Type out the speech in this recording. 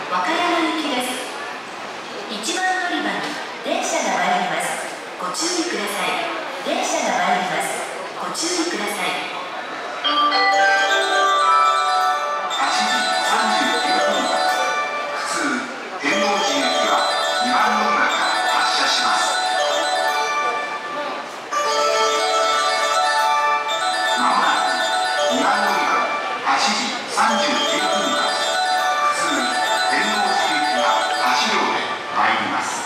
和歌山行きです。1番乗り場に電車が参ります。ご注意ください。電車が参ります。ご注意ください。 8時39分普通天王寺行きは2番乗り場から発車します。まもなく2番乗り場8時39分発普通天王寺行きが8両で参ります。